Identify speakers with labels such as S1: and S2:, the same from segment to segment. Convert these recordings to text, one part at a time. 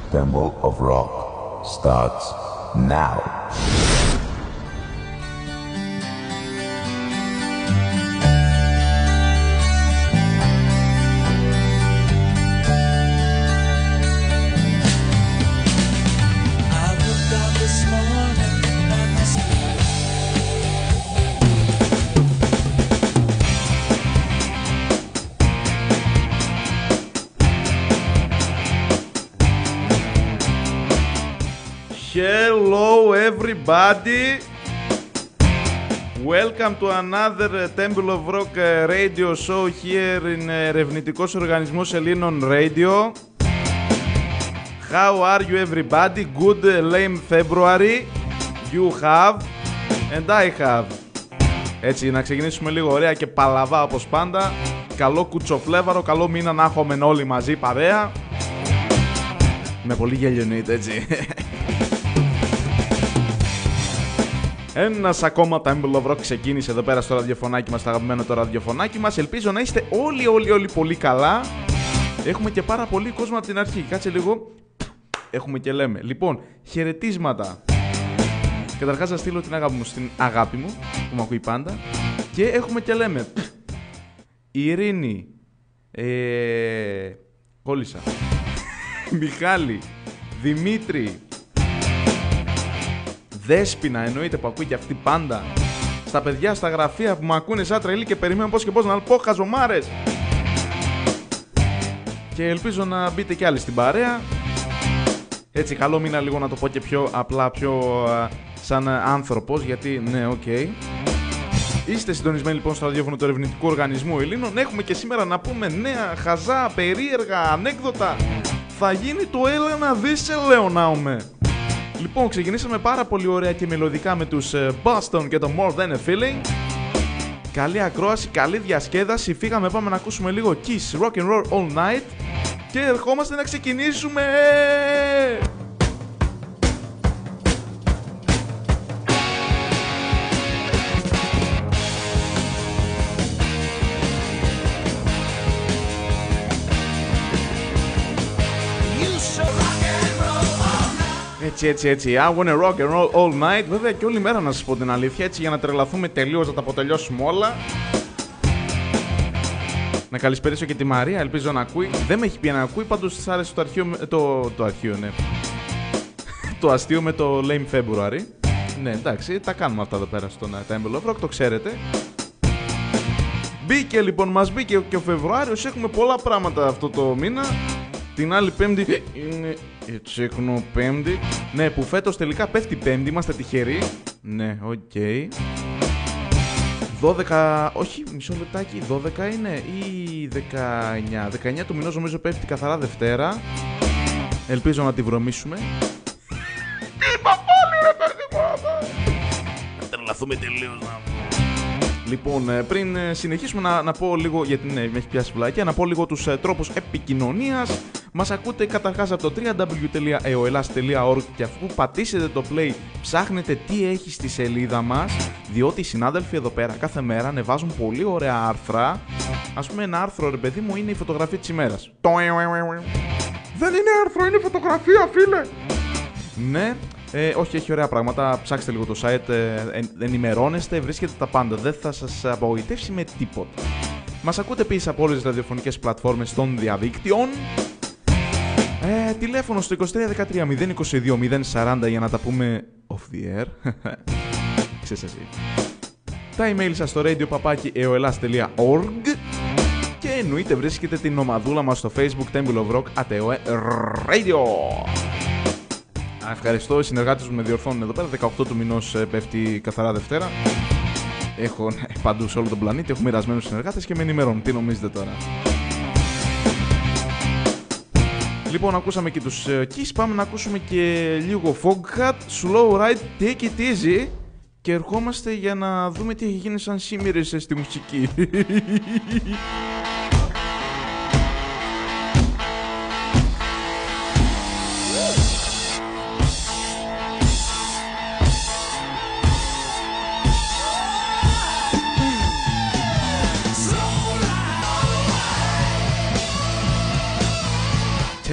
S1: Temple of Rock starts now.
S2: Hello everybody, welcome to another Temple of Rock radio show here in ερευνητικός οργανισμός Ελλήνων Radio. How are you everybody? Good lame February you have and I have. Έτσι, να ξεκινήσουμε λίγο ωραία και παλαβά όπως πάντα. Καλό κουτσοφλέβαρο, καλό μήνα να έχουμε όλοι μαζί παρέα. Με πολύ γέλιο εννοείται, έτσι. Ένας ακόμα Temple of Rock ξεκίνησε εδώ πέρα στο ραδιοφωνάκι μας, το αγαπημένο το ραδιοφωνάκι μας. Ελπίζω να είστε όλοι πολύ καλά. Έχουμε και πάρα πολύ κόσμο από την αρχή. Κάτσε λίγο. Έχουμε και λέμε. Λοιπόν, χαιρετίσματα. Καταρχάς να στείλω την αγάπη μου στην αγάπη μου, που με ακούει πάντα. Και έχουμε και λέμε. Ειρήνη. Κόλλησα. Μιχάλη. Δημήτρη. Δέσποινα, εννοείται, που ακούει και αυτή πάντα. Στα παιδιά στα γραφεία που με ακούνε σαν τρελή και περιμένουν πώς και πώς να πω χαζομάρες. Και ελπίζω να μπείτε κι άλλοι στην παρέα. Έτσι, καλό μήνα λίγο να το πω και πιο απλά, πιο σαν άνθρωπος, γιατί ναι, οκ. Είστε συντονισμένοι λοιπόν στο ραδιόφωνο του Ερευνητικού Οργανισμού Ελλήνων. Έχουμε και σήμερα να πούμε νέα, χαζά, περίεργα, ανέκδοτα. Θα γίνει το έλα να δεις, σε λέω ναούμε. Λοιπόν, ξεκινήσαμε πάρα πολύ ωραία και μελωδικά με τους Boston και το More Than a Feeling. Καλή ακρόαση, καλή διασκέδαση. Φύγαμε, πάμε να ακούσουμε λίγο Kiss, Rock and Roll All Night. Και ερχόμαστε να ξεκινήσουμε. Έτσι, I wanna rock and roll all night. Βέβαια και όλη μέρα να σας πω την αλήθεια, έτσι για να τρελαθούμε τελείως, να τα αποτελειώσουμε όλα. Να καλησπερίσω και τη Μαρία, ελπίζω να ακούει. Δεν με έχει πει να ακούει, πάντως της άρεσε το αρχείο, το αρχείο, ναι. Το αστείο με το Lame February. Ναι, εντάξει, τα κάνουμε αυτά εδώ πέρα στον Temple of Rock, το ξέρετε. Μπήκε λοιπόν, μας μπήκε και ο Φεβρουάριος, έχουμε πολλά πράγματα αυτό το μήνα. Την άλλη Πέμπτη είναι η Τσικνοπέμπτη. Ναι, που φέτος τελικά πέφτει Πέμπτη, είμαστε τυχεροί. Ναι, οκ. 12, όχι, μισό λεπτάκι, 12 είναι ή 19. 19 του μηνός νομίζω πέφτει καθαρά Δευτέρα. Ελπίζω να τη βρωμίσουμε. Είπα πάλι ρε παιδί μου. Να τρελαθούμε τελείως να... Λοιπόν, πριν συνεχίσουμε να πω λίγο, γιατί ναι, με έχει πιάσει βλάκια, να πω λίγο τους τρόπους επικοινωνίας. Μας ακούτε καταρχάς από το www.eoelas.org και αφού πατήσετε το play ψάχνετε τι έχει στη σελίδα μας, διότι οι συνάδελφοι εδώ πέρα κάθε μέρα ανεβάζουν πολύ ωραία άρθρα. Ας πούμε ένα άρθρο, ρε παιδί μου, είναι η φωτογραφία της ημέρας. Δεν είναι άρθρο, είναι φωτογραφία, φίλε! Ναι. Όχι, έχει ωραία πράγματα. Ψάξτε λίγο το site, ενημερώνεστε, βρίσκετε τα πάντα. Δεν θα σας απογοητεύσει με τίποτα. Μας ακούτε επίσης από όλες τις ραδιοφωνικές πλατφόρμες των διαδίκτυων. Τηλέφωνο στο 2313 022 040 για να τα πούμε off the air. Ξέρεις εσύ. Τα email σας στο radio@eoelas.org. Και εννοείται βρίσκετε την ομαδούλα μας στο Facebook Temple of Rock @eoe Radio. Ευχαριστώ, οι συνεργάτες μου με διορθώνουν εδώ πέρα. 18 του μηνός πέφτει καθαρά Δευτέρα. Έχω παντού σε όλο τον πλανήτη, έχω μοιρασμένους συνεργάτες και με ενημερώνουν. Τι νομίζετε τώρα? Λοιπόν, ακούσαμε και τους Kiss, πάμε να ακούσουμε και λίγο Foghat, Slow Ride, Take It Easy. Και ερχόμαστε για να δούμε τι έχει γίνει σαν σήμερες στη μουσική.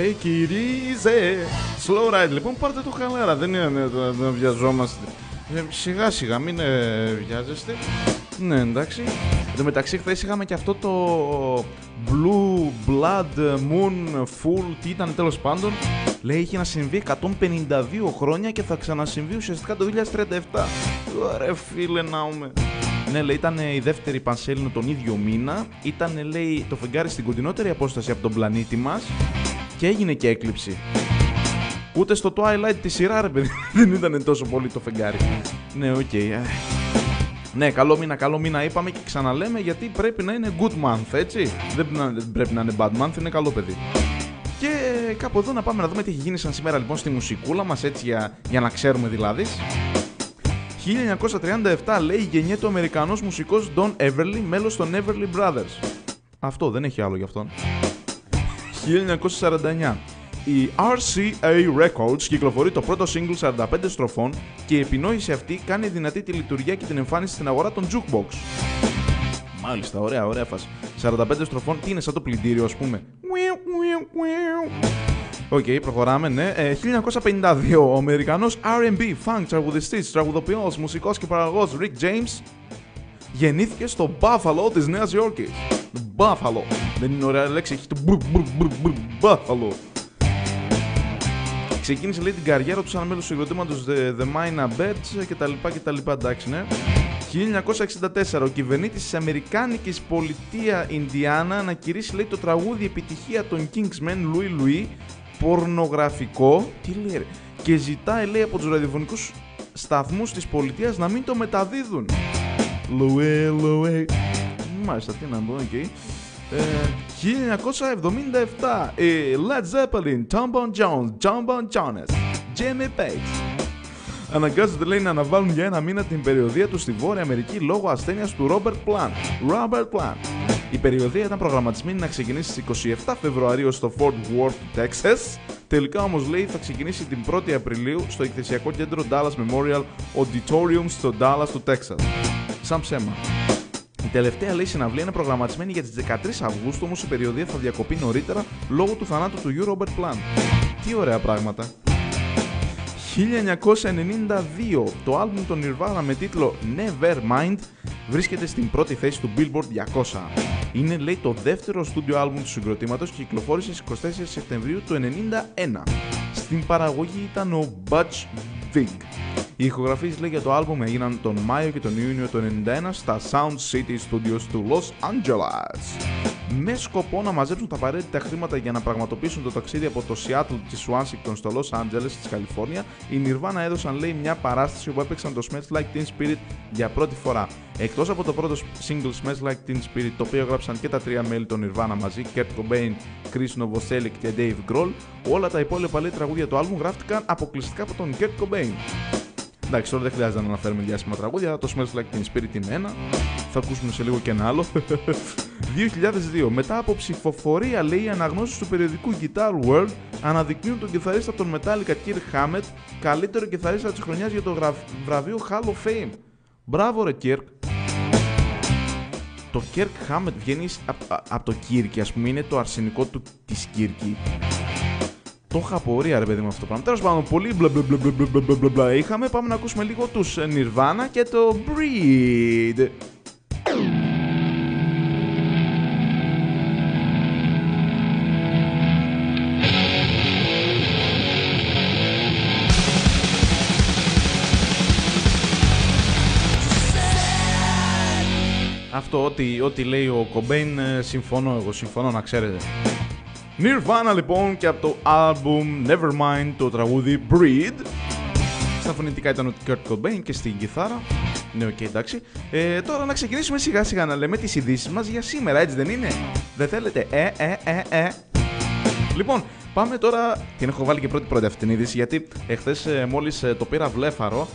S2: take it easy. Slow ride, λοιπόν, πάρτε το χαλάρα. Δεν είναι να βιαζόμαστε. Σιγά σιγά, μην βιάζεστε. Ναι, εντάξει. Εν τω μεταξύ, χθες είχαμε και αυτό το Blue Blood Moon Full. Τι ήταν τέλος πάντων. Λέει είχε να συμβεί 152 χρόνια και θα ξανασυμβεί ουσιαστικά το 2037. Ωραία, φίλε, ναούμε. Ναι, λέει, ήταν η δεύτερη πανσέλινο τον ίδιο μήνα. Ήταν, λέει, το φεγγάρι στην κοντινότερη απόσταση από τον πλανήτη μας και έγινε και έκλειψη. Ούτε στο Twilight τη σειρά, ρε παιδί, δεν ήταν τόσο πολύ το φεγγάρι. Ναι, οκ. Ναι, καλό μήνα είπαμε και ξαναλέμε, γιατί πρέπει να είναι good month, έτσι. Δεν πρέπει να είναι bad month, είναι καλό παιδί. Και κάπου εδώ να πάμε να δούμε τι έχει γίνει σαν σήμερα λοιπόν στη μουσικούλα μας, έτσι για να ξέρουμε δηλαδή. 1937, λέει, γεννιέται ο Αμερικανός μουσικός Don Everly, μέλος των Everly Brothers. Αυτό, δεν έχει άλλο γι' αυτόν. 1949. Η RCA Records κυκλοφορεί το πρώτο single 45 στροφών και η επινόηση αυτή κάνει δυνατή τη λειτουργία και την εμφάνιση στην αγορά των jukebox. Μάλιστα, ωραία φάση. 45 στροφών, τι είναι, σαν το πλυντήριο, ας πούμε. Οκ, προχωράμε, ναι. 1952, ο Αμερικανός R&B, funk, τραγουδιστής, τραγουδοποιός, μουσικός και παραγωγός Rick James γεννήθηκε στο Buffalo της Νέας Υόρκης. Buffalo. Δεν είναι ωραία λέξη, έχει το Buffalo. Ξεκίνησε, λέει, την καριέρα του σαν μέλος του συγκροτήματος The Minor Birds κτλ. Εντάξει, ναι. 1964, ο κυβερνήτης της Αμερικάνικης πολιτεία Ινδιάνα ανακηρύσει, λέει, το τραγούδι επιτυχία των Kingsmen Louie Louie πορνογραφικό, τι λέει, και ζητάει, λέει, από τους ραδιοφωνικούς σταθμούς της πολιτείας να μην το μεταδίδουν. Louie Louie. Μάλιστα, τι να πω, ok. 1977, Led Zeppelin, Tom Bon Jones, Jimmy Page αναγκάζονται, λέει, να αναβάλουν για ένα μήνα την περιοδεία του στη Βόρεια Αμερική λόγω ασθένειας του Robert Plant. Η περιοδεία ήταν προγραμματισμένη να ξεκινήσει στις 27 Φεβρουαρίου στο Fort Worth, Texas. Τελικά όμως, λέει, θα ξεκινήσει την 1η Απριλίου στο εκθεσιακό κέντρο Dallas Memorial Auditorium στο Dallas του Texas. Σαν ψέμα. Η τελευταία, λέει, συναυλία είναι προγραμματισμένη για τις 13 Αυγούστου, όμως η περιοδεία θα διακοπεί νωρίτερα λόγω του θανάτου του Hugh Robert Plant. Τι ωραία πράγματα. 1992, το άλμπουμ των Nirvana με τίτλο Nevermind βρίσκεται στην πρώτη θέση του Billboard 200. Είναι, λέει, το δεύτερο στούντιο άλμπουμ του συγκροτήματος και κυκλοφόρησε στις 24 Σεπτεμβρίου του 1991. Στην παραγωγή ήταν ο Butch Vig. Οι ηχογραφίες, λέει, για το άλμπουμ έγιναν τον Μάιο και τον Ιούνιο του 1991 στα Sound City Studios του Los Angeles. Με σκοπό να μαζέψουν τα απαραίτητα χρήματα για να πραγματοποιήσουν το ταξίδι από το Seattle της Washington στο Los Angeles της Καλιφόρνια, οι Nirvana έδωσαν, λέει, μια παράσταση όπου έπαιξαν το Smells Like Teen Spirit για πρώτη φορά. Εκτός από το πρώτο single Smells Like Teen Spirit, το οποίο έγραψαν και τα τρία μέλη των Nirvana μαζί, Kurt Cobain, Chris Novoselic και Dave Grohl, όλα τα υπόλοιπα, λέει, τραγούδια του άλμπουμ γράφτηκαν αποκλειστικά από τον Kurt Cobain. Εντάξει, τώρα δεν χρειάζεται να αναφέρουμε διάσημα τραγούδια. Το Smells Like Teen Spirit είναι ένα. Θα ακούσουμε σε λίγο και ένα άλλο. 2002. Μετά από ψηφοφορία, λέει, οι αναγνώσεις του περιοδικού Guitar World αναδεικνύουν τον κιθαρίστα των Metallica Kirk Hammett καλύτερο κιθαρίστα της χρονιάς για το βραβείο Hall of Fame. Μπράβο, ρε Kirk. Το Kirk Hammett βγαίνει από το Kirk, ας πούμε, είναι το αρσενικό του της Kirk. Το είχα απορία, ρε παιδί, με αυτό το πράγμα. Τέλος πάντων, πολύ μπλα είχαμε. Πάμε να ακούσουμε λίγο τους Nirvana και το Breed. Αυτό, ό,τι λέει ο Cobain, συμφωνώ να ξέρετε. Nirvana, λοιπόν, και από το album Nevermind το τραγούδι Breed. Στα φωνητικά ήταν ο Kurt Cobain και στην κιθάρα. Ναι, οκ, εντάξει. Τώρα να ξεκινήσουμε σιγά σιγά να λέμε τις ειδήσεις μας για σήμερα, έτσι δεν είναι? Δεν θέλετε? Λοιπόν, πάμε τώρα. Την έχω βάλει και πρώτη αυτή την είδηση, γιατί εχθές μόλις το πήρα βλέφαρο.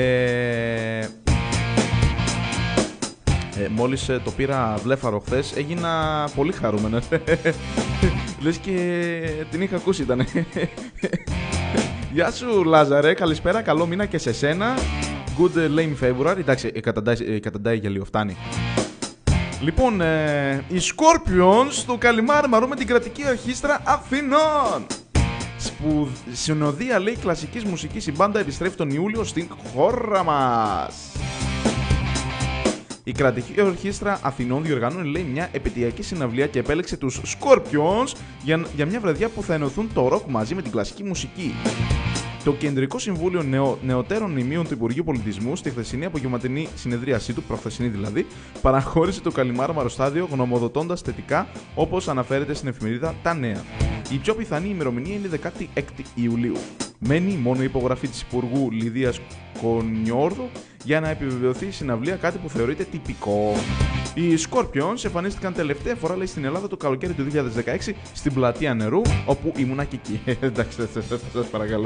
S2: Μόλις το πήρα βλέφαρο χθες, έγινα πολύ χαρούμενος. Λες και την είχα ακούσει, ήτανε. Γεια σου, Λάζαρε, καλησπέρα, καλό μήνα και σε σένα. Good lame February. Εντάξει, καταντάει για λίγο, φτάνει. Λοιπόν, οι Scorpions στο Καλιμάρμαρο με την κρατική ορχήστρα Αθηνών. Συνοδεία, λέει, κλασικής μουσικής, η μπάντα επιστρέφει τον Ιούλιο στην χώρα μας. Η κρατική ορχήστρα Αθηνών διοργανώνει, λέει, μια επαιτειακή συναυλία και επέλεξε τους Scorpions για μια βραδιά που θα ενωθούν το ροκ μαζί με την κλασική μουσική. Το Κεντρικό Συμβούλιο Νεωτέρων Μνημείων του Υπουργείου Πολιτισμού, στη χθεσινή απογευματινή συνεδρίασή του, προχθεσινή δηλαδή, παραχώρησε το καλυμάρμαρο στάδιο γνωμοδοτώντας θετικά, όπως αναφέρεται στην εφημερίδα Τα Νέα. Η πιο πιθανή ημερομηνία είναι 16 Ιουλίου. Μένει μόνο η υπογραφή της Υπουργού Λιδίας Κονιόρδου για να επιβεβαιωθεί η συναυλία, κάτι που θεωρείται τυπικό. Οι Scorpions εμφανίστηκαν τελευταία φορά, λέει, στην Ελλάδα το καλοκαίρι του 2016 στην Πλατεία Νερού, όπου ήμουνα και εκεί. Εντάξει, σας παρακαλώ.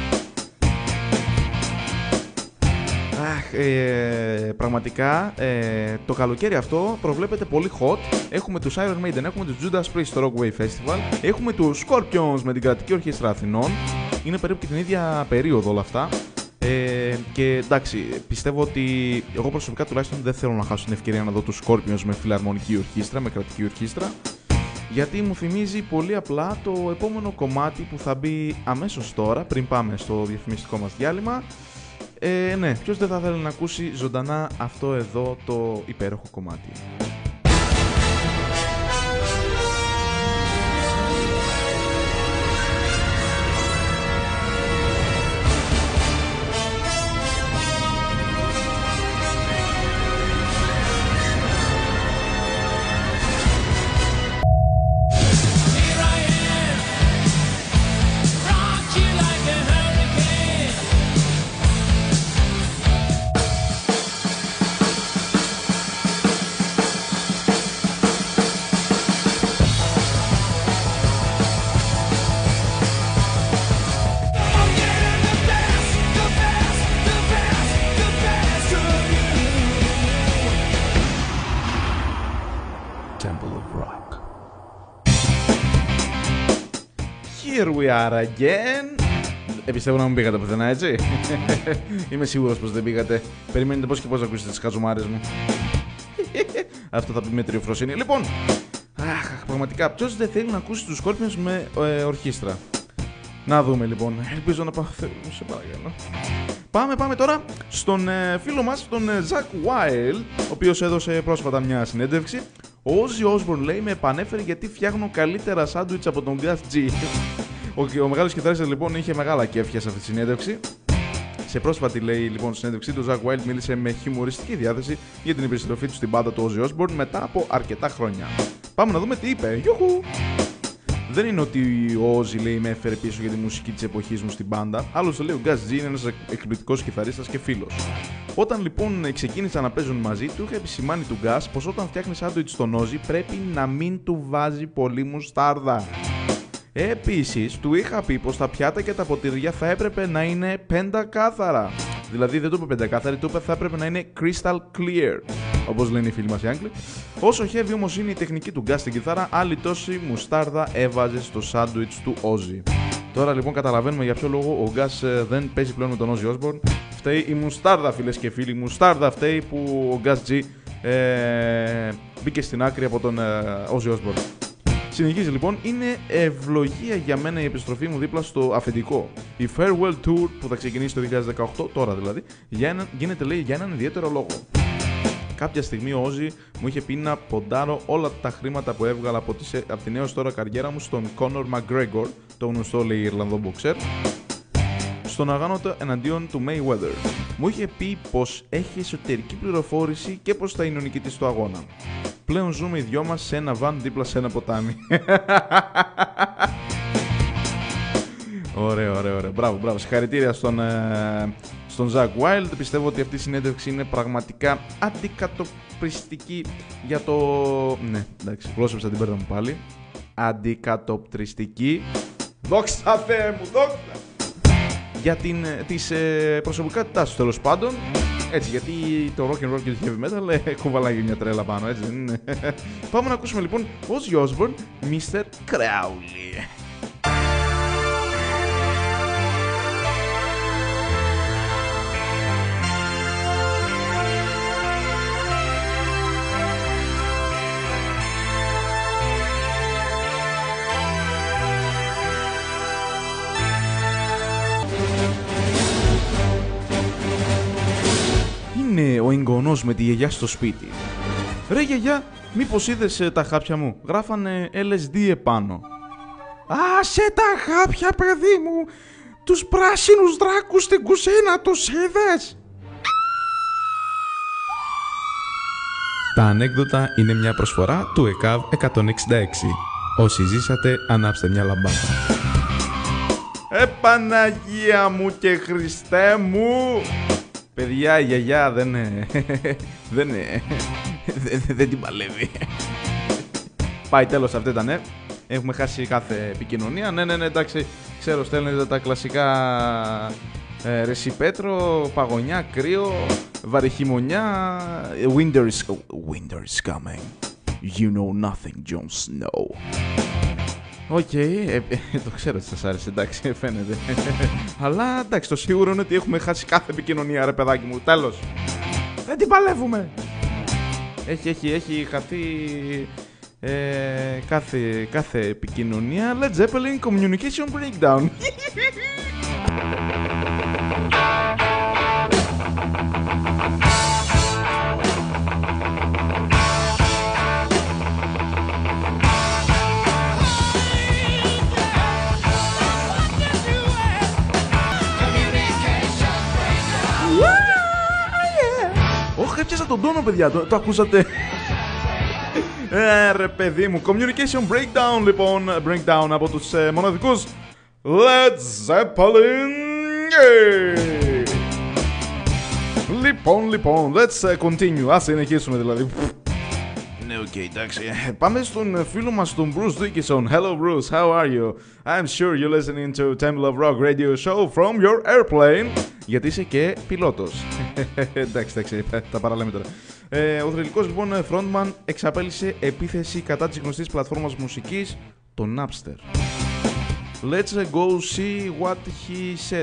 S2: Πραγματικά το καλοκαίρι αυτό προβλέπεται πολύ hot. Έχουμε τους Iron Maiden, έχουμε τους Judas Priest στο Rockway Festival, έχουμε τους Scorpions με την κρατική ορχήστρα Αθηνών. Είναι περίπου και την ίδια περίοδο όλα αυτά. Και εντάξει, πιστεύω ότι εγώ προσωπικά τουλάχιστον δεν θέλω να χάσω την ευκαιρία να δω τους Scorpions με φιλαρμονική ορχήστρα, με κρατική ορχήστρα, γιατί μου θυμίζει πολύ απλά το επόμενο κομμάτι που θα μπει αμέσως τώρα, πριν πάμε στο διαφημιστικό μας διάλειμμα. Ναι, ποιος δεν θα θέλει να ακούσει ζωντανά αυτό εδώ το υπέροχο κομμάτι. Here we are again. Πιστεύω να μην πήγατε πουθενά, έτσι. Είμαι σίγουρος πως δεν πήγατε. Περιμένετε πώς και πώς να ακούσετε τις χαζομάρες μου. Αυτό θα πει με τριοφροσύνη. Λοιπόν, πραγματικά, ποιος δεν θέλει να ακούσει τους Scorpions με ορχήστρα. Να δούμε λοιπόν. Ελπίζω να πάω. Σε παρακαλώ. Πάμε τώρα στον φίλο μας, τον Zakk Wylde, ο οποίος έδωσε πρόσφατα μια συνέντευξη. Ο Ozzy Osbourne, λέει, με επανέφερε γιατί φτιάχνω καλύτερα σάντουιτς από τον Gus G. Ο μεγάλος κιθαρίστας λοιπόν είχε μεγάλα κέφια σε αυτή τη συνέντευξη. Σε πρόσφατη, λέει, λοιπόν, συνέντευξή του, ο Zakk Wylde μίλησε με χιουμοριστική διάθεση για την επιστροφή του στην μπάντα του Ozzy Osbourne μετά από αρκετά χρόνια. Πάμε να δούμε τι είπε. Γιουχου! Δεν είναι ότι ο Ozzy, λέει, με έφερε πίσω για τη μουσική της εποχής μου στην μπάντα. Άλλωστε, λέει, ο Gus G είναι ένας εκπληκτικός κιθαρίστας και φίλος. Όταν λοιπόν ξεκίνησαν να παίζουν μαζί, του είχα επισημάνει του Gus πως όταν φτιάχνει σάντουιτς στον Ozzy πρέπει να μην του βάζει πολύ μουστάρδα. Επίσης, του είχα πει πως τα πιάτα και τα ποτήρια θα έπρεπε να είναι πεντακάθαρα. Δηλαδή δεν του είπε πεντακάθαρη, του είπε θα έπρεπε να είναι crystal clear, όπως λένε οι φίλοι μας οι Άγγλοι. Όσο heavy όμως είναι η τεχνική του Gus στην κιθάρα, άλλη τόση μουστάρδα έβαζε στο σάντουιτς του Ozzy. Τώρα λοιπόν καταλαβαίνουμε για ποιο λόγο ο Gus δεν παίζει πλέον με τον Ozzy Osbourne. Φταίει η μουστάρδα, φίλες και φίλοι. Η μουστάρδα φταίει που ο Gus G μπήκε στην άκρη από τον Ozzy Osbourne. Συνεχίζει λοιπόν, είναι ευλογία για μένα η επιστροφή μου δίπλα στο αφεντικό. Η Farewell Tour που θα ξεκινήσει το 2018, τώρα δηλαδή, γίνεται, λέει, για έναν ιδιαίτερο λόγο. Κάποια στιγμή ο Ozzy μου είχε πει να ποντάρω όλα τα χρήματα που έβγαλα από την έως τώρα καριέρα μου στον Conor McGregor, το γνωστό, λέει, Ιρλανδό μποξέρ, στον αγώνο εναντίον του Mayweather. Μου είχε πει πως έχει εσωτερική πληροφόρηση και πως θα είναι ο νικητής του αγώνα. Πλέον ζούμε οι δυο μας σε ένα βαν δίπλα σε ένα ποτάμι. Ωραίο. Μπράβο. Συγχαρητήρια στον Zakk Wylde. Πιστεύω ότι αυτή η συνέντευξη είναι πραγματικά αντικατοπτριστική για το... Ναι, εντάξει, γλώσσεψα την πέρτα μου πάλι. Αντικατοπτριστική. Δόξα Θεέ μου, δόξα! Για τις προσωπικότητάς του, τέλος πάντων. Έτσι, γιατί το rock and roll και το heavy metal κουβαλάει μια τρέλα πάνω, έτσι δεν είναι? Πάμε να ακούσουμε λοιπόν Ozzy Osbourne, Mr. Crowley. εγγονός με τη γιαγιά στο σπίτι. Ρε γιαγιά, μήπως είδες τα χάπια μου? Γράφανε LSD επάνω. Άσε τα χάπια, παιδί μου. Τους πράσινους δράκους στην κουζίνα τους είδες? Τα ανέκδοτα είναι μια προσφορά του ΕΚΑΒ 166. Όσοι ζήσατε, ανάψτε μια λαμπάδα. Παναγία μου και Χριστέ μου! Παιδιά, η γιαγιά δεν την παλεύει. Πάει, τέλος, αυτή ήταν. Έχουμε χάσει κάθε επικοινωνία. Ναι, εντάξει, ξέρω, στέλνετε τα κλασικά ρεσί πέτρο, παγωνιά, κρύο, βαρυχημονιά. Winter is coming. You know nothing, Jon Snow. Οκ, το ξέρω ότι σας άρεσε, εντάξει, φαίνεται. Αλλά εντάξει, το σίγουρο είναι ότι έχουμε χάσει κάθε επικοινωνία, ρε παιδάκι μου. Τέλος. Δεν την παλεύουμε. Έχει χαθεί κάθε επικοινωνία. Led Zeppelin Communication Breakdown. Έπιασα τον τόνο, παιδιά, το ακούσατε? Ρε παιδί μου, Communication Breakdown, λοιπόν, Breakdown από τους μοναδικούς Led Zeppelin. Λοιπόν, let's continue, ας συνεχίσουμε δηλαδή. Ναι, οκ, εντάξει. Πάμε στον φίλο μας, τον Bruce Dickinson. Hello Bruce, how are you? I'm sure you're listening to Temple of Rock radio show from your airplane. Γιατί είσαι και πιλότος. Εντάξει, τα παραλέμε τώρα. Ο θρυλικός λοιπόν frontman εξαπέλυσε επίθεση κατά της γνωστής πλατφόρμας μουσικής, το Napster. Let's go see what he said.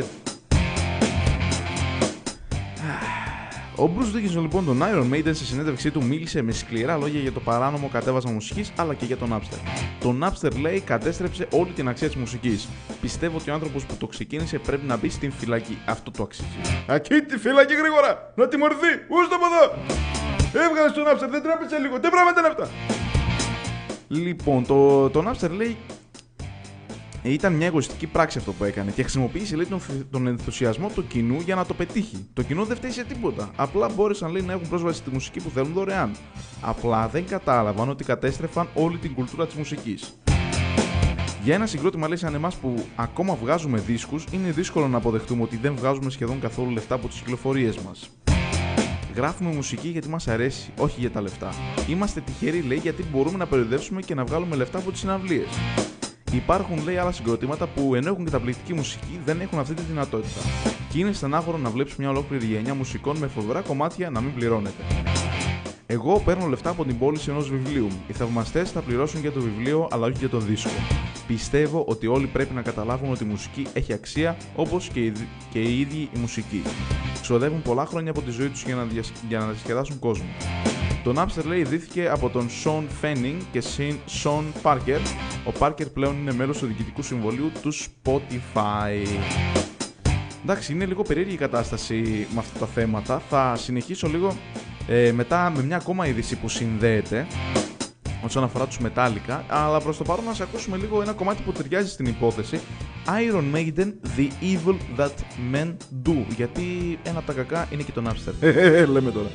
S2: Ο Bruce Dickinson λοιπόν τον Iron Maiden σε συνέντευξή του μίλησε με σκληρά λόγια για το παράνομο κατέβασμα μουσικής αλλά και για τον Napster. Το Napster, λέει, κατέστρεψε όλη την αξία της μουσικής. Πιστεύω ότι ο άνθρωπος που το ξεκίνησε πρέπει να μπει στην φυλακή. Αυτό το αξίζει. Ακεί τη φυλακή γρήγορα! Να τιμωρηθεί! Ούστε από εδώ! Έβγαλε το Napster, δεν τράπεζε λίγο! Τι πράγματα είναι αυτά! Λοιπόν, το Napster, λέει, ήταν μια εγωιστική πράξη αυτό που έκανε και χρησιμοποίησε, λέει, τον ενθουσιασμό του κοινού για να το πετύχει. Το κοινό δεν φταίει σε τίποτα. Απλά μπόρεσαν, λέει, να έχουν πρόσβαση στη μουσική που θέλουν δωρεάν. Απλά δεν κατάλαβαν ότι κατέστρεφαν όλη την κουλτούρα της μουσικής. Για ένα συγκρότημα, λέει, σαν εμάς που ακόμα βγάζουμε δίσκους, είναι δύσκολο να αποδεχτούμε ότι δεν βγάζουμε σχεδόν καθόλου λεφτά από τις κυκλοφορίες μας. Γράφουμε μουσική γιατί μας αρέσει, όχι για τα λεφτά. Είμαστε τυχεροί, λέει, γιατί μπορούμε να περιοδεύσουμε και να βγάλουμε λεφτά από τις συναυλίες. Υπάρχουν, λέει, άλλα συγκροτήματα που ενώ έχουν καταπληκτική μουσική δεν έχουν αυτή τη δυνατότητα. Και είναι στενάχωρο να βλέπεις μια ολόκληρη γενιά μουσικών με φοβερά κομμάτια να μην πληρώνεται. Εγώ παίρνω λεφτά από την πώληση ενός βιβλίου μου. Οι θαυμαστές θα πληρώσουν για το βιβλίο, αλλά όχι για το δίσκο. Πιστεύω ότι όλοι πρέπει να καταλάβουν ότι η μουσική έχει αξία, όπως και οι ίδιοι η μουσική. Ξοδεύουν πολλά χρόνια από τη ζωή τους για να διασκεδάσουν κόσμο. Το Napster, λέει, ιδρύθηκε από τον Sean Fanning και Sean Parker. Ο Parker πλέον είναι μέλος του διοικητικού συμβολίου του Spotify. Εντάξει, είναι λίγο περίεργη η κατάσταση με αυτά τα θέματα. Θα συνεχίσω λίγο μετά με μια ακόμα είδηση που συνδέεται όσον αφορά τους Metallica, αλλά προς το παρόν να ακούσουμε λίγο ένα κομμάτι που ταιριάζει στην υπόθεση. Iron Maiden, The Evil That Men Do, γιατί ένα από τα κακά είναι και το Napster. Λέμε τώρα.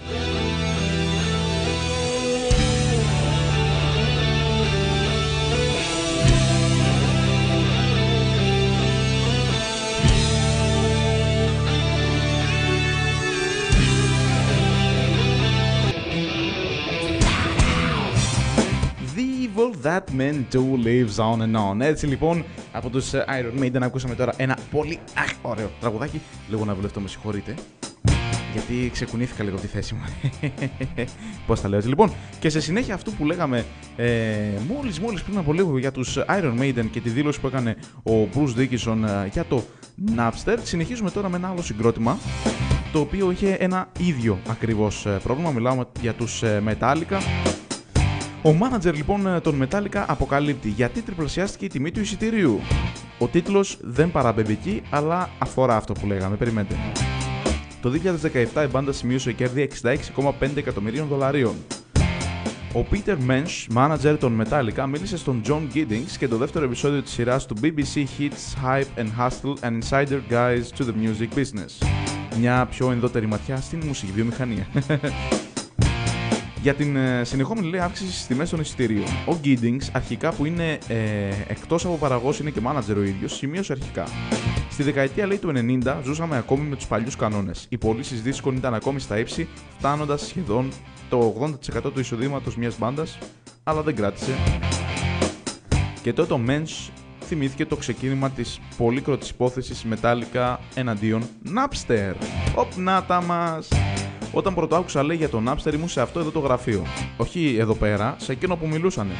S2: That man too lives on and on. Έτσι λοιπόν, από τους Iron Maiden ακούσαμε τώρα ένα πολύ ωραίο τραγουδάκι. Λίγο να βουλευτώ, με συγχωρείτε, γιατί ξεκουνήθηκα λίγο από τη θέση μου. Πώς τα λέω έτσι λοιπόν. Και σε συνέχεια αυτού που λέγαμε μόλις πριν από λίγο για τους Iron Maiden και τη δήλωση που έκανε ο Bruce Dickinson για το Napster, συνεχίζουμε τώρα με ένα άλλο συγκρότημα το οποίο είχε ένα ίδιο ακριβώς πρόβλημα. Μιλάω για τους Metallica. Ο μάνατζερ λοιπόν των Metallica αποκαλύπτει γιατί τριπλασιάστηκε η τιμή του εισιτηρίου. Ο τίτλος δεν παραπέμπει εκεί, αλλά αφορά αυτό που λέγαμε. Περιμένετε. Το 2017 η μπάντα σημείωσε κέρδη $66,5 εκατομμυρίων. Ο Peter Mensch, manager των Metallica, μίλησε στον John Giddings και το δεύτερο επεισόδιο της σειράς του BBC Hits, Hype and Hustle and Insider Guides to the Music Business. Μια πιο ενδότερη ματιά στην μουσική βιομηχανία. Για την συνεχόμενη λέει αύξηση στις τιμές των εισιτηρίων. Ο Giddings, αρχικά που είναι εκτός από παραγωγός, είναι και manager ο ίδιος, σημείωσε αρχικά. Στη δεκαετία λέει του 90 ζούσαμε ακόμη με τους παλιούς κανόνες. Οι πωλήσεις δίσκων ήταν ακόμη στα ύψη, φτάνοντας σχεδόν το 80% του εισοδήματος μιας μπάντας, αλλά δεν κράτησε. Και τότε ο Mensch θυμήθηκε το ξεκίνημα της πολύκροτης υπόθεσης Metallica εναντίον Napster. Οπ, να τα μας! Όταν πρωτοάκουσα λέει για τον Napster ήμουν σε αυτό εδώ το γραφείο. Όχι εδώ πέρα, σε εκείνο που μιλούσανε.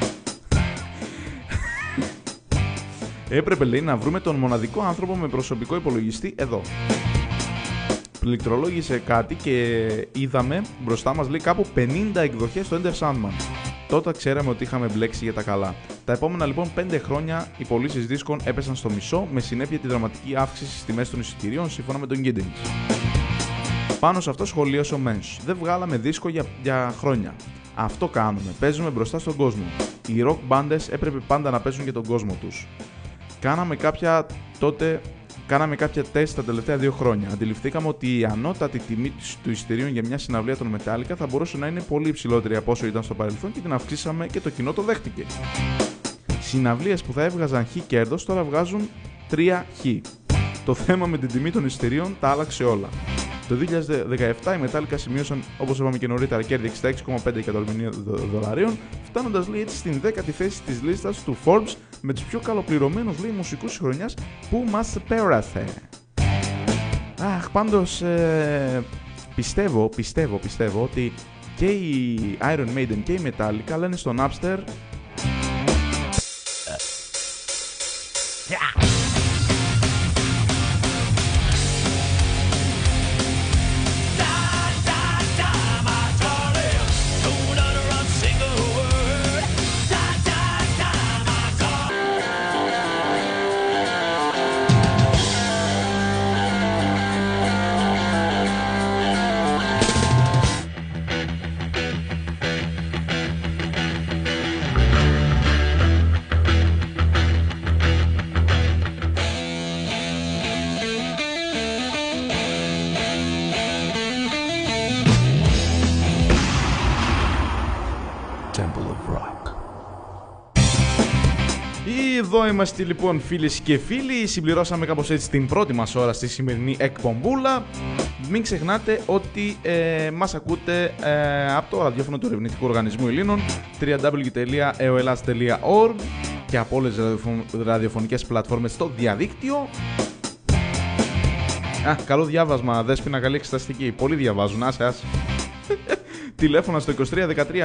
S2: Έπρεπε λέει να βρούμε τον μοναδικό άνθρωπο με προσωπικό υπολογιστή εδώ. Πληκτρολόγησε κάτι και είδαμε μπροστά μας λέει κάπου 50 εκδοχές στο Enter Sandman. Τότε ξέραμε ότι είχαμε μπλέξει για τα καλά. Τα επόμενα λοιπόν 5 χρόνια οι πωλήσεις δίσκων έπεσαν στο μισό, με συνέπεια τη δραματική αύξηση στις τιμές των εισιτηρίων σύμφωνα με τον Giddings. Πάνω σε αυτό σχολίασε ο Mensch. Δεν βγάλαμε δίσκο για χρόνια. Αυτό κάνουμε. Παίζουμε μπροστά στον κόσμο. Οι rock μπάντες έπρεπε πάντα να παίζουν για τον κόσμο τους. Κάναμε κάποια τεστ τα τελευταία 2 χρόνια. Αντιληφθήκαμε ότι η ανώτατη τιμή του εισιτηρίων για μια συναυλία των Metallica θα μπορούσε να είναι πολύ υψηλότερη από όσο ήταν στο παρελθόν και την αυξήσαμε και το κοινό το δέχτηκε. Συναυλίες που θα έβγαζαν χ κέρδος τώρα βγάζουν 3 χ. Το θέμα με την τιμή των εισιτηρίων τα άλλαξε όλα. Το 2017 οι Metallica σημείωσαν, όπως είπαμε και νωρίτερα, κέρδη $66,5 εκατομμυρίων, φτάνοντας λέει έτσι στην 10η θέση της λίστας του Forbes με τους πιο καλοπληρωμένους λέει μουσικούς της χρονιάς που μας πέρασε. Αχ, πάντως πιστεύω ότι και οι Iron Maiden και οι Metallica λένε στο Napster Εδώ είμαστε λοιπόν φίλες και φίλοι, συμπληρώσαμε κάπως έτσι την πρώτη μας ώρα στη σημερινή εκπομπούλα. Μην ξεχνάτε ότι μας ακούτε από το ραδιόφωνο του Ερευνητικού Οργανισμού Ελλήνων www.eoelas.org και από όλες τις ραδιοφωνικές πλατφόρμες στο διαδίκτυο. Καλό διάβασμα, Δέσποινα, καλή εξεταστική. Πολλοί διαβάζουν, άσε. Τηλέφωνα στο 2313 022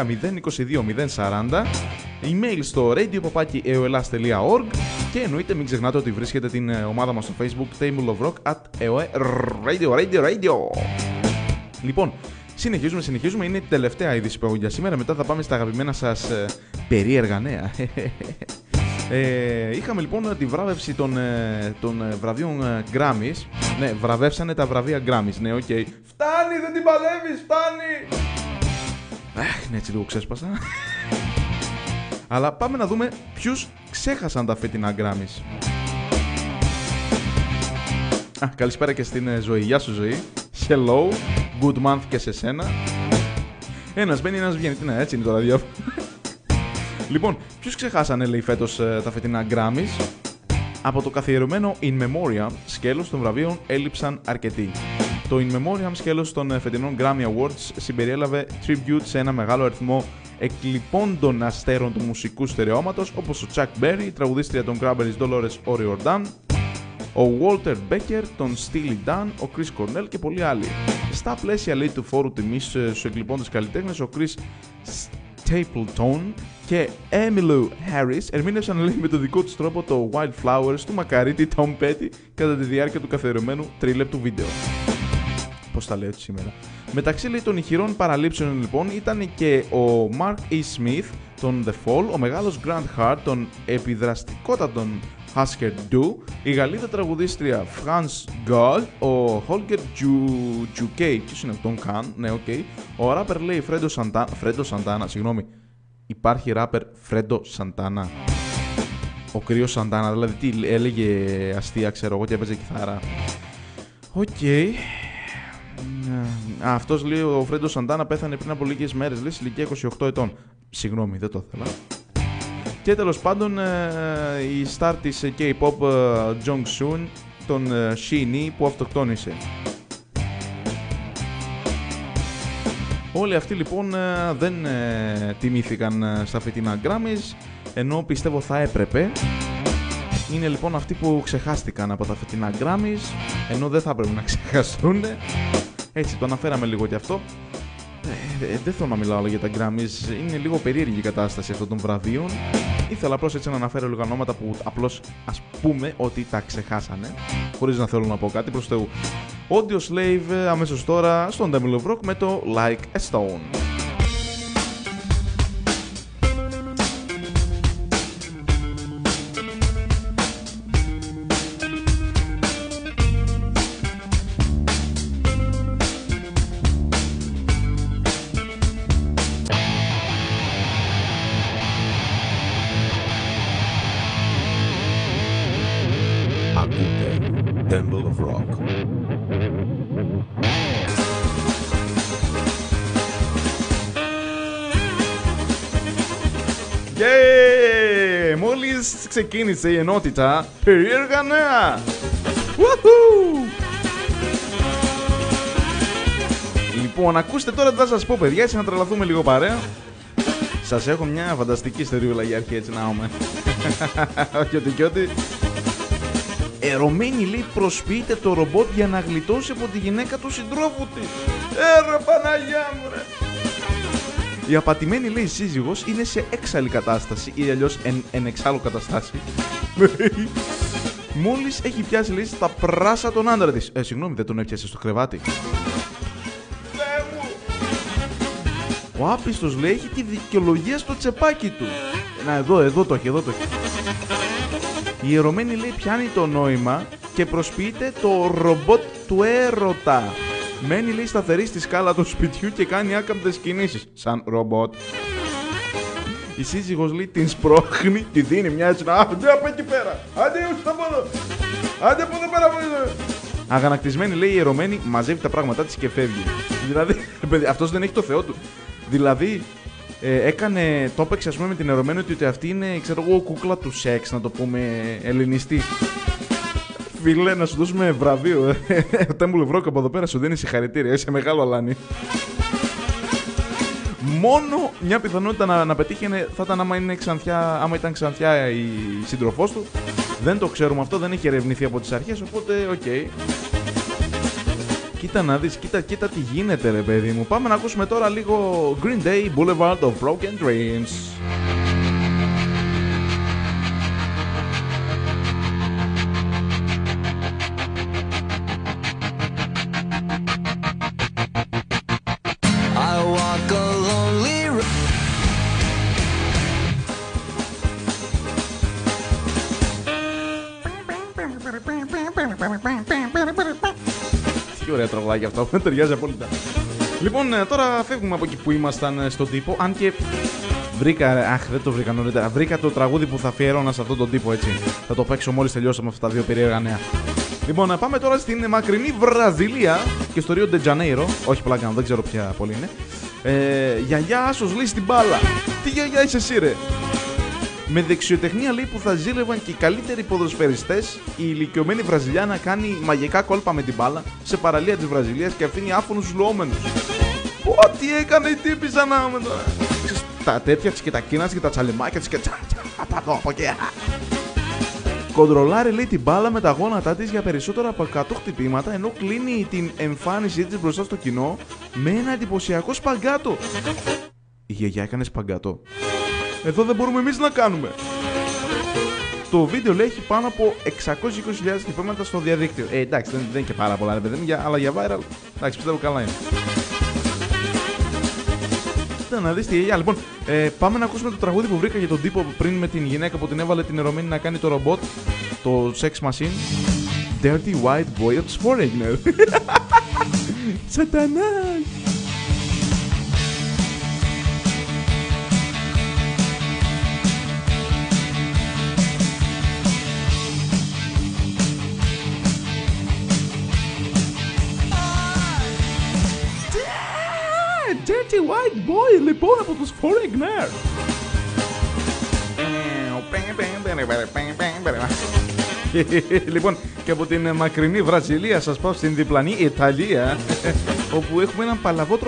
S2: 040, email στο radio@eoelas.org και εννοείται μην ξεχνάτε ότι βρίσκεται την ομάδα μας στο Facebook Table of Rock @radio. Λοιπόν, συνεχίζουμε, είναι η τελευταία είδηση που έχω για σήμερα, μετά θα πάμε στα αγαπημένα σας περίεργα νέα. Είχαμε λοιπόν τη βράβευση των βραβείων Grammys. Ναι, βραβεύσανε τα βραβεία Grammys, ναι, οκ. Φτάνει, δεν την παλεύεις, φτάνει! Ναι, έτσι λίγο ξέσπασα. Αλλά πάμε να δούμε ποιους ξέχασαν τα φετινά Grammys. Καλησπέρα και στην Ζωή. Γεια σου, Ζωή. Hello, good month και σε σένα. Ένας μπαίνει, ένας βγαίνει. Τι να, έτσι είναι το ραδιόφωνο. Λοιπόν, ποιους ξεχάσανε λέει φέτος τα φετινά Grammys? Από το καθιερωμένο In Memoriam σκέλος των βραβείων έλειψαν αρκετοί. Το In Memoriam σκέλος των φετινών Grammy Awards συμπεριέλαβε tribute σε ένα μεγάλο αριθμό εκλειπώντων αστέρων του μουσικού στερεώματος, όπως ο Chuck Berry, η τραγουδίστρια των Cranberries Dolores O'Riordan, ο Walter Becker, τον Steely Dan, ο Chris Cornell και πολλοί άλλοι. Στα πλαίσια λέει του φόρου τιμής στους εκλειπώντες καλλιτέχνες, ο Chris Stapleton και Emmylou Harris ερμήνευσαν λέει με το δικό τους τρόπο το Wildflowers του μακαρίτη Tom Petty κατά τη διάρκεια του καθιερωμένου τρίλεπτου βίντεο. Πώς τα λέω έτσι σήμερα. Μεταξύ λέει των ηχηρών παραλήψεων λοιπόν ήταν και ο Mark E. Smith, τον The Fall, ο μεγάλος Grant Hart, τον επιδραστικότατον Husker Du, η Γαλλίδα τραγουδίστρια France Gall, ο Holger Juquet, ποιος είναι τον Khan, ναι, οκ. Ο ράπερ λέει Fredo Santana, συγγνώμη, υπάρχει ράπερ Fredo Santana. Ο κρύος Σαντάνα, δηλαδή τι έλεγε αστεία, ξέρω εγώ, και έπαιζε κιθάρα. Οκ. Αυτός λέει ο Φρέντο Σαντάνα πέθανε πριν από λίγες μέρες, λέει, σε ηλικία 28 ετών. Συγγνώμη, δεν το ήθελα. Και τέλος πάντων η στάρ της K-pop Jong Soon, τον Shinee, που αυτοκτόνησε. Όλοι αυτοί λοιπόν δεν τιμήθηκαν στα φετινά Grammys, ενώ πιστεύω θα έπρεπε. Είναι λοιπόν αυτοί που ξεχάστηκαν από τα φετινά Grammys, ενώ δεν θα έπρεπε να ξεχαστούν. Έτσι, το αναφέραμε λίγο κι αυτό. Δεν θέλω να μιλάω για τα Grammys, είναι λίγο περίεργη η κατάσταση αυτών των βραβείων. Ήθελα απλώς έτσι να αναφέρω λίγα ονόματα που απλώς ας πούμε ότι τα ξεχάσανε, χωρίς να θέλω να πω κάτι προς Θεού. Audio Slave αμέσως τώρα στον Temple of Rock με το Like a Stone.
S1: Temple of Rock.
S2: Yeah! Μόλις ξεκίνησε η ενότητα περίεργα νέα! Λοιπόν, ακούστε τώρα τι θα σας πω, παιδιά, έτσι να τρελαθούμε λίγο παρέα. Σας έχω μια φανταστική στερεούλα για αρχή, έτσι να έχουμε. Όχι ότι κι ότι. Ερωμένη λέει προσποιείται το ρομπότ για να γλιτώσει από τη γυναίκα του συντρόφου της. Ρε Παναγιά μου ρε. Η απατημένη λέει σύζυγος είναι σε έξαλλη κατάσταση ή αλλιώς εν εξάλλου καταστάση. Μόλις έχει πιάσει λέει στα πράσα τον άντρα της. Συγγνώμη, δεν τον έπιασε στο κρεβάτι. Ο άπιστος λέει έχει τη δικαιολογία στο τσεπάκι του. Να εδώ το έχει. Η ιερωμένη λέει πιάνει το νόημα και προσποιείται το ρομπότ του έρωτα. Μένει λέει σταθερή στη σκάλα του σπιτιού και κάνει άκαμπτες κινήσεις σαν ρομπότ. Η σύζυγος λέει την σπρώχνει, τη δίνει μια έτσι. Άντε από εκεί πέρα, άντε από εδώ, άντε από εδώ πέρα. Αγανακτισμένη λέει η ιερωμένη μαζεύει τα πράγματά της και φεύγει. Δηλαδή, αυτός δεν έχει το Θεό του. Δηλαδή, το έπαιξε ας πούμε με την ερωμένη ότι αυτή είναι, ξέρω εγώ, κούκλα του σεξ, να το πούμε ελληνιστή. Φίλε, να σου δώσουμε βραβείο. Ο Temple of Rock από εδώ πέρα σου δίνει συγχαρητήρια, είσαι μεγάλο αλάνι. Μόνο μια πιθανότητα να πετύχαινε θα ήταν άμα ήταν ξανθιά η σύντροφός του. Δεν το ξέρουμε αυτό, δεν έχει ερευνηθεί από τις αρχές, οπότε οκ. Κοίτα να δεις, κοίτα τι γίνεται ρε παιδί μου. Πάμε να ακούσουμε τώρα λίγο Green Day, Boulevard of Broken Dreams. Τι ωραία τραγουδάκια αυτό, ταιριάζει απόλυτα. Λοιπόν, τώρα φεύγουμε από εκεί που ήμασταν στον τύπο. Αν και βρήκα, δεν το βρήκα νωρίτερα. Βρήκα το τραγούδι που θα αφιέρωνα σε αυτόν τον τύπο, έτσι. Θα το παίξω μόλις τελειώσαμε αυτά τα δύο περίεργα νέα. Λοιπόν, πάμε τώρα στην μακρινή Βραζιλία και στο Ρίο ντε Τζανέιρο. Όχι πλάκα, δεν ξέρω ποια πόλη είναι. Γιαγιά άσος λέει στην μπάλα. Τι γιαγιά είσαι εσύ ρε? Με δεξιοτεχνία λέει που θα ζήλευαν και οι καλύτεροι ποδοσφαιριστές, η ηλικιωμένη Βραζιλιάνα κάνει μαγικά κόλπα με την μπάλα σε παραλία της Βραζιλίας και αφήνει άφωνους τους λουόμενους. Πω, τι έκανε η τύπησα να με τώρα. Τα τέτοια της και τα κίνας και τα τσαλεμάκια της και από εδώ, από εκεί. Κοντρολάρει λέει την μπάλα με τα γόνατά της για περισσότερα από 100 χτυπήματα, ενώ κλείνει την εμφάνισή της μπροστά στο κοινό με ένα εντυπωσιακό σπαγκάτο. Η γιαγιά έκανε σπαγκάτο. Εδώ δεν μπορούμε εμείς να κάνουμε. Το βίντεο λέει έχει πάνω από 620.000 χτυπήματα στο διαδίκτυο. Εντάξει, δεν είναι και πάρα πολλά ρε παιδί μου, αλλά για viral, εντάξει, πιστεύω καλά είναι. Κοίτα να δεις τη γιαγιά. Λοιπόν, πάμε να ακούσουμε το τραγούδι που βρήκα για τον τύπο πριν με την γυναίκα που την έβαλε την ερωμένη να κάνει το ρομπότ. Το Sex Machine. Dirty White Boy of Foreigner. Σατανάς. Dirty White Boy, λοιπόν, από τους Foreigner. Λοιπόν, και από την μακρινή Βραζιλία σας πάω στην διπλανή Ιταλία, όπου έχουμε έναν παλαβό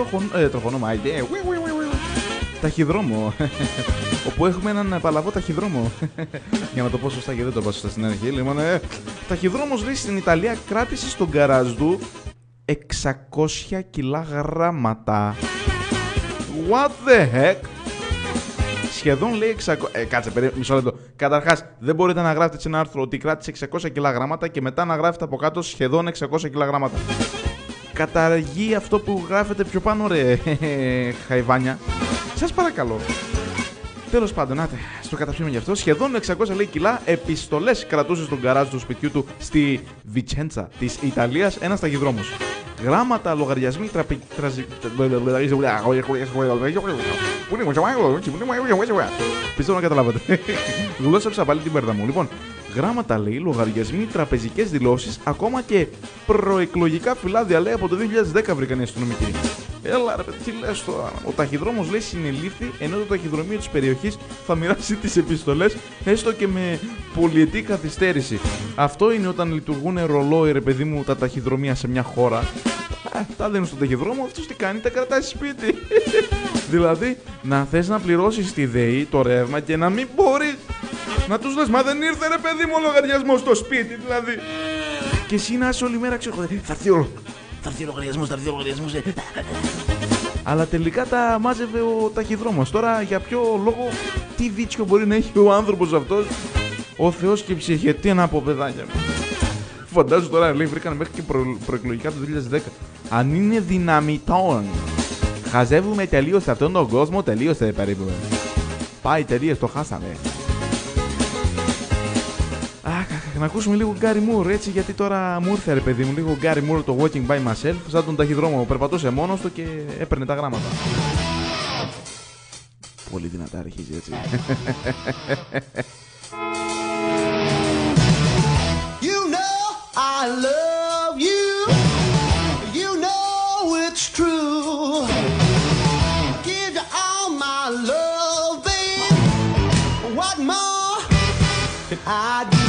S2: ταχυδρόμο. Όπου έχουμε έναν παλαβό ταχυδρόμο. Για να το πω σωστά και δεν το πάω σωστά στην αρχή. Λοιπόν, ταχυδρόμος λέει στην Ιταλία κράτησε στον γκαράζ του 600 κιλάγραμματα. What the heck? Σχεδόν λέει 600. Κάτσε, μισό λεπτό. Καταρχάς, δεν μπορείτε να γράφετε σε ένα άρθρο ότι κράτησε 600 κιλάγραμματα και μετά να γράφετε από κάτω σχεδόν 600 κιλάγραμματα. Καταργεί αυτό που γράφετε πιο πάνω, ρε χαϊβάνια. Σας παρακαλώ. Τέλος πάντων, άτε, στο καταψήμα γι' αυτό. Σχεδόν 600 λέει κιλά επιστολές κρατούσε στον γκαράζ του σπιτιού του στη Βιτσέντσα της Ιταλίας ένας ταχυδρόμος. Γράμματα, λογαριασμοί, Πιστεύω να καταλάβατε. Γλώσσαψα πάλι την πέρδα μου. Λοιπόν, γράμματα λέει, λογαριασμοί, τραπεζικές δηλώσεις, ακόμα και προεκλογικά φυλάδια λέει από το 2010 βρήκαν οι αστυνομικοί. Έλα ρε παιδί, τι λες τώρα. Ο ταχυδρόμος λέει συνελήφθη, ενώ το ταχυδρομείο της περιοχής θα μοιράσει τις επιστολές έστω και με πολυετή καθυστέρηση. Αυτό είναι όταν λειτουργούν ρολόι, ρε παιδί μου, τα ταχυδρομεία σε μια χώρα. Τα δίνουν στον ταχυδρόμο, αυτός τι κάνει, τα κρατάει σπίτι. Δηλαδή, να θες να πληρώσεις τη ΔΕΗ, το ρεύμα και να μην μπορείς να τους λες, μα δεν ήρθε ρε παιδί μου ο λογαριασμός στο σπίτι, δηλαδή. Και εσύ να είσαι όλη μέρα, ξέρω, θα έρθει ο λογαριασμός, θα έρθει ο λογαριασμός. Αλλά τελικά τα μάζευε ο ταχυδρόμος. Τώρα για ποιο λόγο, τι βίτσιο μπορεί να έχει ο άνθρωπος αυτός, ο Θεός και ψυχετή να από παιδάκια. Φαντάζομαι τώρα, λέει, βρήκαν μέχρι και προεκλογικά το 2010. Αν είναι δυναμητόν. Χαζεύουμε τελείως αυτόν τον κόσμο, τελείωσε περίπου. Πάει τελείως, το χάσαμε. Να ακούσουμε λίγο Gary Moore, έτσι, γιατί τώρα μου ήρθε ρε παιδί μου λίγο Gary Moore το Walking by Myself, σαν τον ταχυδρόμο, περπατούσε μόνος του και έπαιρνε τα γράμματα. Πολύ δυνατά αρχίζει έτσι.
S3: I love you, you know it's true. Give you all my love, babe. What more can I do?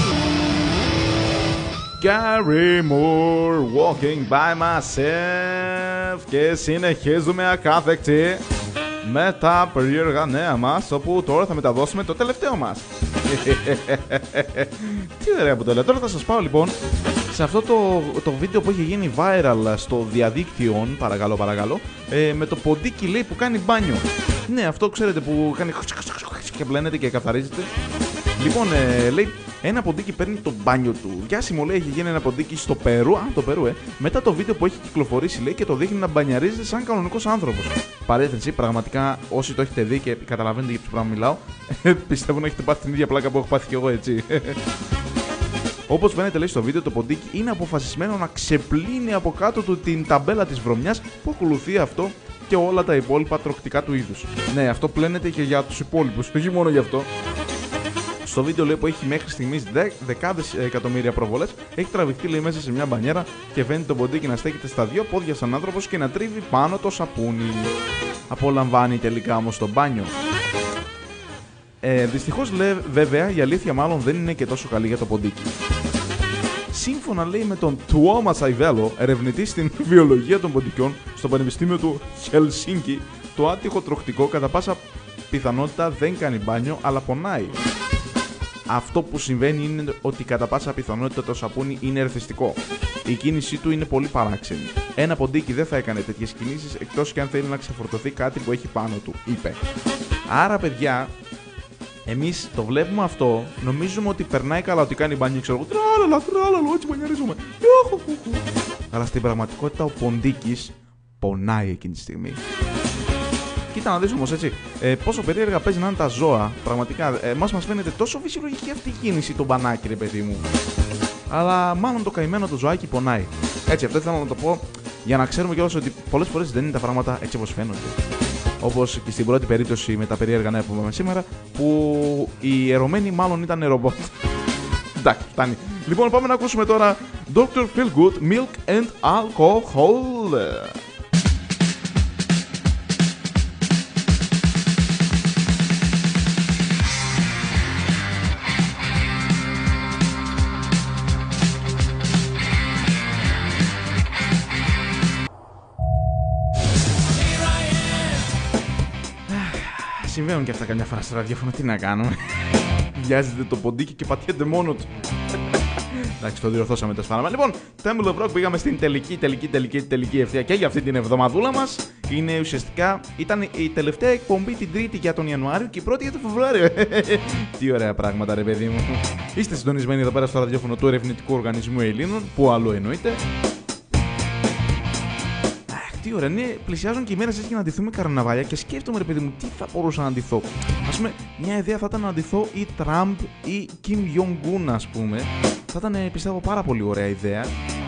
S2: Gary Moore, walking by myself. Και συνεχίζουμε ακάθεκτη με τα περίεργα νέα μας, όπου τώρα θα μεταδώσουμε το τελευταίο μας. Τι ωραία που το λέω. Τώρα θα σας πάω λοιπόν σε αυτό το βίντεο που έχει γίνει viral στο διαδίκτυο, παρακαλώ, με το ποντίκι λέει που κάνει μπάνιο. Ναι, αυτό ξέρετε που κάνει και μπλένεται και καθαρίζεται. Λοιπόν, λέει, ένα ποντίκι παίρνει το μπάνιο του. Γιάσιμο λέει, έχει γίνει ένα ποντίκι στο Περού. Το Περού, μετά το βίντεο που έχει κυκλοφορήσει, λέει, και το δείχνει να μπανιαρίζεται σαν κανονικός άνθρωπος. Παρέθεση, πραγματικά όσοι το έχετε δει και καταλαβαίνετε για ποιο πράγμα μιλάω, πιστεύω να έχετε πάθει την ίδια πλάκα που έχω πάθει κι εγώ, έτσι. Όπως φαίνεται, λέει, στο βίντεο, το ποντίκι είναι αποφασισμένο να ξεπλύνει από κάτω του την ταμπέλα της βρωμιάς που ακολουθεί αυτό και όλα τα υπόλοιπα τροκτικά του είδους. Ναι, αυτό πλένεται και για τους υπόλοιπους, όχι μόνο γι' αυτό. Στο βίντεο, λέει, που έχει μέχρι στιγμής δεκάδες εκατομμύρια προβολές, έχει τραβηχτεί, λέει, μέσα σε μια μπανιέρα και φαίνεται το ποντίκι να στέκεται στα δύο πόδια σαν άνθρωπος και να τρίβει πάνω το σαπούνι. Απολαμβάνει τελικά όμως το μπάνιο. Δυστυχώς, λέει, βέβαια, η αλήθεια μάλλον δεν είναι και τόσο καλή για το ποντίκι. Σύμφωνα, λέει, με τον Τουόμα Σαϊβέλο, ερευνητή στην βιολογία των ποντικιών στο Πανεπιστήμιο του Χελσίνκι, το άτυχο τροκτικό κατά πάσα πιθανότητα δεν κάνει μπάνιο, αλλά πονάει. Αυτό που συμβαίνει είναι ότι κατά πάσα πιθανότητα το σαπούνι είναι ερθιστικό. Η κίνησή του είναι πολύ παράξενη. Ένα ποντίκι δεν θα έκανε τέτοιες κινήσεις εκτός και αν θέλει να ξεφορτωθεί κάτι που έχει πάνω του, είπε. Άρα, παιδιά, εμείς το βλέπουμε αυτό, νομίζουμε ότι περνάει καλά, ότι κάνει μπάνιο, ξέρω εγώ, τράλαλα, έτσι μπανιαρίζουμε. Αλλά στην πραγματικότητα ο ποντίκης πονάει εκείνη τη στιγμή. Κοίτα να δεις όμως έτσι, πόσο περίεργα παίζει να είναι τα ζώα. Πραγματικά, μας φαίνεται τόσο φυσιολογική αυτή η κίνηση, το μπανάκι, ρε παιδί μου. Αλλά μάλλον το καημένο το ζωάκι πονάει. Έτσι, αυτό ήθελα να το πω για να ξέρουμε κιόλας ότι πολλές φορές δεν είναι τα πράγματα έτσι όπως φαίνονται. Όπως και στην πρώτη περίπτωση με τα περίεργα νέα που είπαμε σήμερα, που οι ερωμένοι μάλλον ήταν ρομπότ. Εντάξει, φτάνει. Λοιπόν, πάμε να ακούσουμε τώρα Dr. Feelgood, Milk and Alcohol. Συμβαίνουν και αυτά καμιά φορά στο ραδιόφωνο, τι να κάνουμε. Βιάζεται το ποντίκι και πατιέται μόνο του. Εντάξει, το διορθώσαμε το σφάλμα. Λοιπόν, Temple of Rock πήγαμε στην τελική ευθεία και για αυτή την εβδομαδούλα μας. Είναι ουσιαστικά, ήταν η τελευταία εκπομπή την Τρίτη για τον Ιανουάριο και η πρώτη για τον Φεβρουάριο. Τι ωραία πράγματα, ρε παιδί μου. Είστε συντονισμένοι εδώ πέρα στο ραδιόφωνο του Ερευνητικού Οργανισμού Ελλήνων, που άλλο εννοείται. Τι ωραία, ναι, πλησιάζουν και οι μέρες έτσι για να ντυθούμε καρναβάλια και σκέφτομαι, ρε παιδί μου, τι θα μπορούσα να ντυθώ. Ας πούμε, μια ιδέα θα ήταν να ντυθώ ή Τραμπ ή Kim Jong-un, ας πούμε. Θα ήταν, πιστεύω, πάρα πολύ ωραία ιδέα.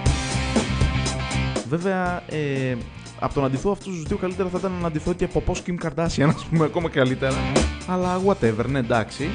S2: Βέβαια, από το να ντυθώ αυτούς τους δύο καλύτερα θα ήταν να ντυθώ και από πώς Kim Kardashian, ας πούμε, ακόμα καλύτερα. Αλλά whatever, ναι, εντάξει.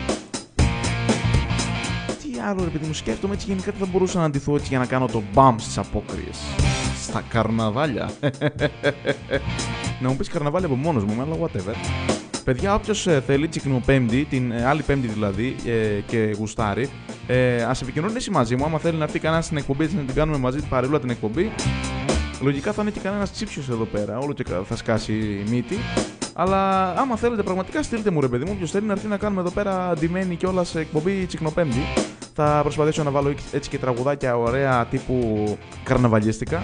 S2: Τι άλλο, ρε παιδί μου, σκέφτομαι έτσι γενικά τι θα μπορούσα να ντυθώ έτσι για να κάνω το μπαμ στις απόκριες. Στα καρναβάλια. Να μου πεις καρναβάλια από μόνος μου, αλλά whatever. Παιδιά, όποιος θέλει τσικνοπέμπτη, την άλλη Πέμπτη δηλαδή, και γουστάρει, ας επικοινωνήσει μαζί μου. Άμα θέλει να έρθει κανένας στην εκπομπή, έτσι να την κάνουμε μαζί, παρελούλα την εκπομπή. Λογικά θα είναι και κανένας τσίψιος εδώ πέρα, όλο και θα σκάσει μύτη. Αλλά άμα θέλετε πραγματικά, στείλτε μου, ρε παιδί μου. Όποιος θέλει να έρθει να κάνουμε εδώ πέρα ντυμένη κιόλας εκπομπή τσικνοπέμπτη. Θα προσπαθήσω να βάλω έτσι και τραγουδάκια ωραία τύπου καρναβαλιέστικα.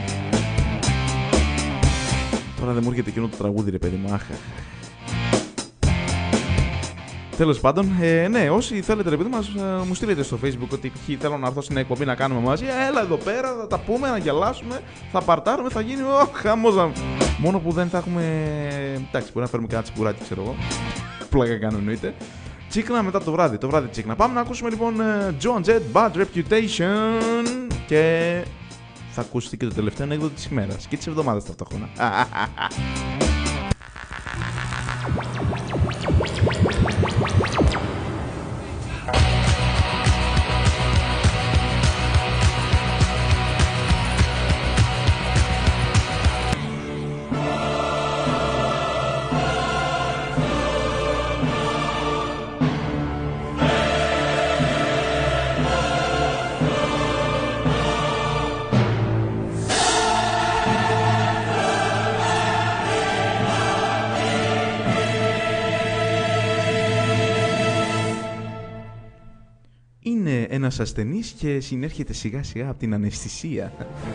S2: Τώρα δεν μου έρχεται εκείνο το τραγούδι, ρε παιδί μου. Αχ. Τέλος πάντων, ναι, όσοι θέλετε, ρε παιδί μας, μου στείλετε στο Facebook ότι θέλω να έρθω στην εκπομπή να κάνουμε μαζί. Έλα εδώ πέρα, θα τα πούμε, να γελάσουμε, θα παρτάρουμε, θα γίνει χαμός. Μόνο που δεν θα έχουμε. Εντάξει, μπορεί να φέρουμε και ένα τσιπουράκι, ξέρω εγώ. Πλάκα κάνω, εννοείται. Τσίκνα μετά το βράδυ τσίκνα. Πάμε να ακούσουμε λοιπόν Joan Jett, Bad Reputation. Και θα ακούσετε και το τελευταίο ανέκδοτο της ημέρας και της εβδομάδας ταυτόχρονα. Ένας ασθενής και συνέρχεται σιγά σιγά από την αναισθησία.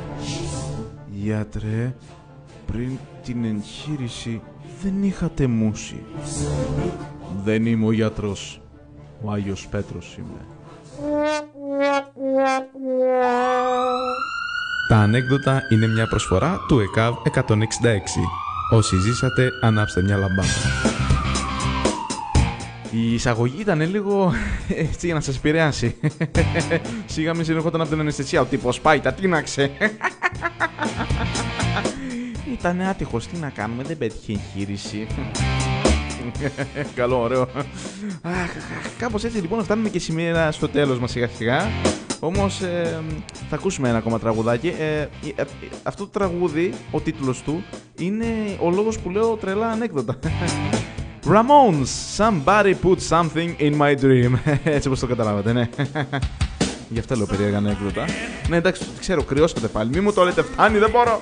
S2: Γιατρέ, πριν την εγχείρηση δεν είχατε μούσει. Δεν είμαι ο γιατρός. Ο Άγιος Πέτρος είμαι. Τα ανέκδοτα είναι μια προσφορά του ΕΚΑΒ 166. Όσοι ζήσατε, ανάψτε μια λαμπάδα. Η εισαγωγή ήταν λίγο έτσι για να σας επηρεάσει. Σίγα μην συνεχόταν από την αναισθησία. Ο τύπος πάει, τα τίναξε. Ήτανε άτυχος, τι να κάνουμε, δεν πέτυχε εγχείρηση. Καλό, ωραίο. Κάπως έτσι λοιπόν φτάνουμε και σήμερα στο τέλος μας σιγά σιγά. Όμως θα ακούσουμε ένα ακόμα τραγουδάκι. Αυτό το τραγούδι, ο τίτλος του, είναι ο λόγος που λέω τρελά ανέκδοτα. Ramones, somebody put something in my dream. Έτσι όπως το καταλάβατε, ναι. Γι' αυτό λέω περίεργα ανέκδοτα. Ναι, εντάξει, ξέρω, κρυώσατε πάλι. Μη μου το λέτε, φτάνει, δεν μπορώ.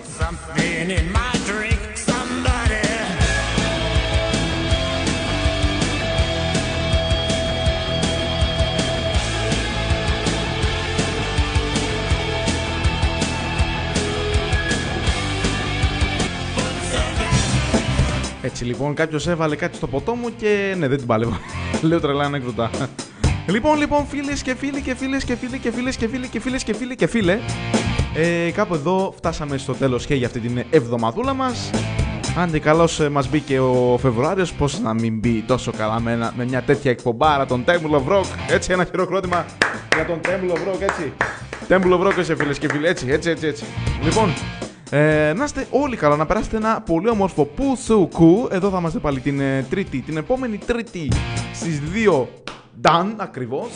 S2: Έτσι λοιπόν, κάποιος έβαλε κάτι στο ποτό μου και ναι, δεν την πάλευα. Λέω τρελά ανέκδοτα. Λοιπόν, φίλες και φίλοι και φίλες και φίλοι και φίλες και φίλοι και φίλες και φίλοι και φίλε. Κάπου εδώ φτάσαμε στο τέλος και για αυτή την εβδομαδούλα μας. Άντε καλώς μας μπήκε ο Φεβρουάριος, πώς να μην μπει τόσο καλά με μια τέτοια εκπομπάρα, τον Temple of Rock. Έτσι, ένα χειροκρότημα για τον Temple of Rock, έτσι. Temple of Rock, φίλες και φίλοι, έτσι. Λοιπόν, να είστε όλοι καλά, να περάσετε ένα πολύ όμορφο Πουσουκού. Εδώ θα είμαστε πάλι την επόμενη Τρίτη στις 2 Done ακριβώς.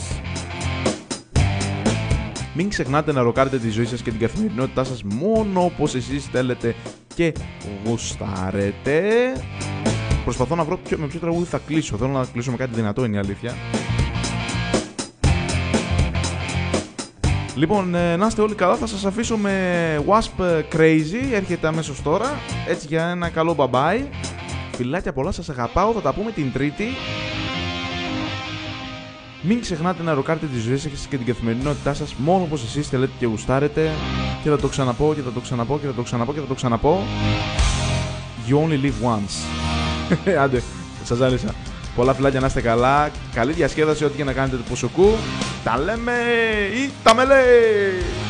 S2: Μην ξεχνάτε να ροκάρετε τη ζωή σας και την καθημερινότητά σας μόνο όπως εσείς θέλετε και γουστάρετε. Προσπαθώ να βρω με ποιο τραγούδι θα κλείσω. Θέλω να κλείσω με κάτι δυνατό, είναι η αλήθεια. Λοιπόν, να είστε όλοι καλά. Θα σας αφήσω με Wasp Crazy. Έρχεται αμέσως τώρα. Έτσι για ένα καλό bye-bye. Φιλάκια πολλά, σας αγαπάω. Θα τα πούμε την Τρίτη. Μην ξεχνάτε να ροκάρετε τη ζωή σας και την καθημερινότητά σας μόνο όπως εσείς θέλετε και γουστάρετε. Και θα το ξαναπώ και θα το ξαναπώ και θα το ξαναπώ και θα το ξαναπώ. You only live once. Άντε, σας ζάλισα. Πολλά φιλάκια, να είστε καλά. Καλή διασκέδαση ό,τι και να κάνετε το Πουσουκού. Τα λέμε ή τα με λέει.